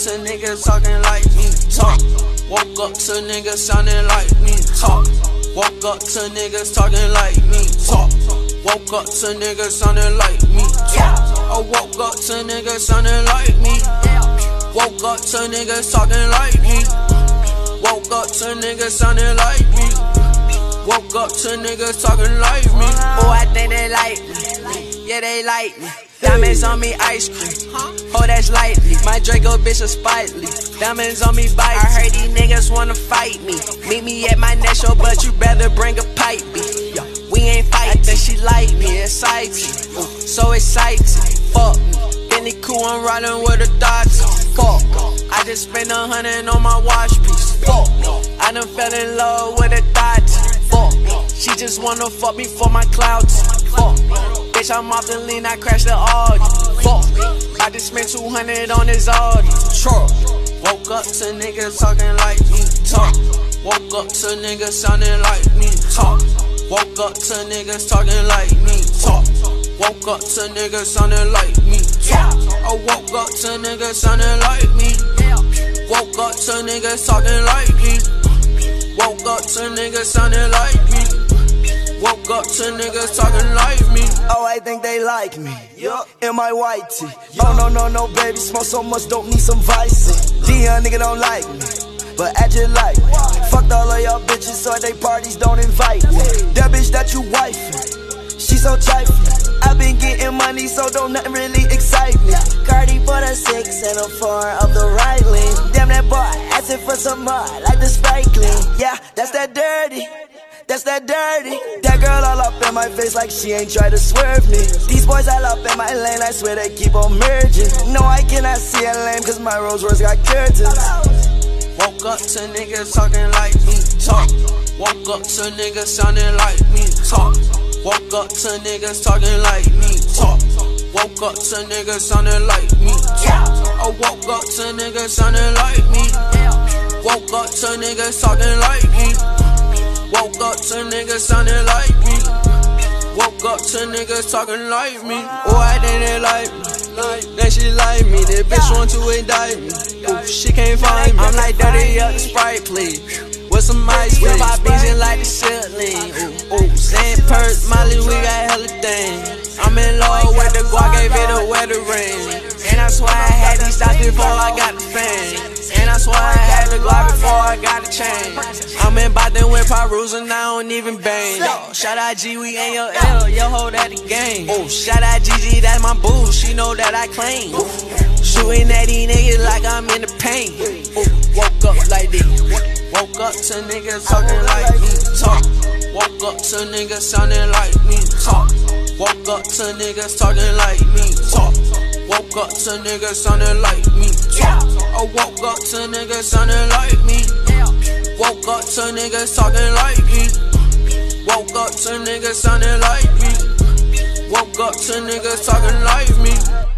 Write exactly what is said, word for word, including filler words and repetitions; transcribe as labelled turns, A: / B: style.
A: to niggas talking like me. Talk. Woke up to niggas sounding like me. Talk. Woke up to niggas talking like me. Talk. Woke up to niggas sounding like me. Talk. I woke up to niggas sounding like me. Woke up to niggas talking like me. Woke up to niggas sounding like me. Woke up to niggas talking like me.
B: Oh, I think they like me. Yeah, they like me. Diamonds on me, ice cream. Oh, that's lightly. My Draco bitch is spitely. Diamonds on me, bite. I heard these niggas wanna fight me. Meet me at my next show, but you better bring a pipe beat. We ain't fighting. I think she like me, exciting. Ooh, so exciting. Fuck me. Benny cool, I'm riding with a Dodge. Fuck. I just spent a hundred on my watch piece. Fuck. I done fell in love with a Dodge. Fuck. She just wanna fuck me for my clouds. Fuck. Bitch, I'm off the lean, I crashed the Audi. Fuck. I just spent two hundred on this Audi. Truck.
A: Woke up to niggas talking like me. Talk. Woke up to niggas sounding like me. Talk. Woke up to niggas talking like me. Talk. Woke up to niggas sounding like me. Talk. I woke up to niggas sounding like me. Woke up to niggas talking like me. Woke up to niggas sounding like me. Woke up to niggas talking like me.
C: Oh, I think they like me. Yup. In my white tee. Oh, no, no, no, baby. Smoke so much, don't need some vice. Dion nigga don't like me, but act just like me. Fucked all of y'all bitches, so they parties don't invite me. That bitch that you wifing, she so trifling. I been getting money, so don't nothing really excite me. Cardi for the six and a four of the right lane. Damn that boy, asking for some more, like the Sprite clean. Yeah, that's that dirty. That's that dirty. That girl all up in my face like she ain't try to swerve me. These boys all up in my lane, I swear they keep on merging. No, I cannot see a lane, cause my Rolls Royce got curtains.
A: Woke up to niggas talking like me. Talk. Woke up to niggas sounding like me. Talk. Woke up to niggas talking like me. Talk. Woke up to niggas sounding like me. Talk. I woke up to niggas sounding like me. Woke up to niggas talking like me. Woke up to niggas sounding like me. Woke up to niggas talking like me.
B: Oh, I think they like me. Then she like me. This bitch want to indict me. Ooh, she can't find me. I'm like, dirty up the Sprite, please. With some ice, with my bitch like the ceiling. Ooh, ooh, sand purse, Molly, we got hella things. I'm in love with the guac, gave it a wedding ring. And I swear I had these stocks before I got the fame. And I swear I had the Glock before I got the chain. I'm in Boston with Perus and I don't even bang. Shout out G, we ain't your L, yo hold at the game. Oh, shout out G G, that's my boo, she know that I claim. Shooting at these niggas like I'm in the paint.
A: Ooh, woke up like this. Woke up to niggas talking like me. Talk. Woke up to niggas sounding like me. Talk. Woke up to niggas talking like me. Talk. Woke up to niggas sounding like me. Talk. I woke up to niggas sounding like me. Woke up to niggas talking like me. Woke up to niggas sounding like me. Woke up to niggas talking like me.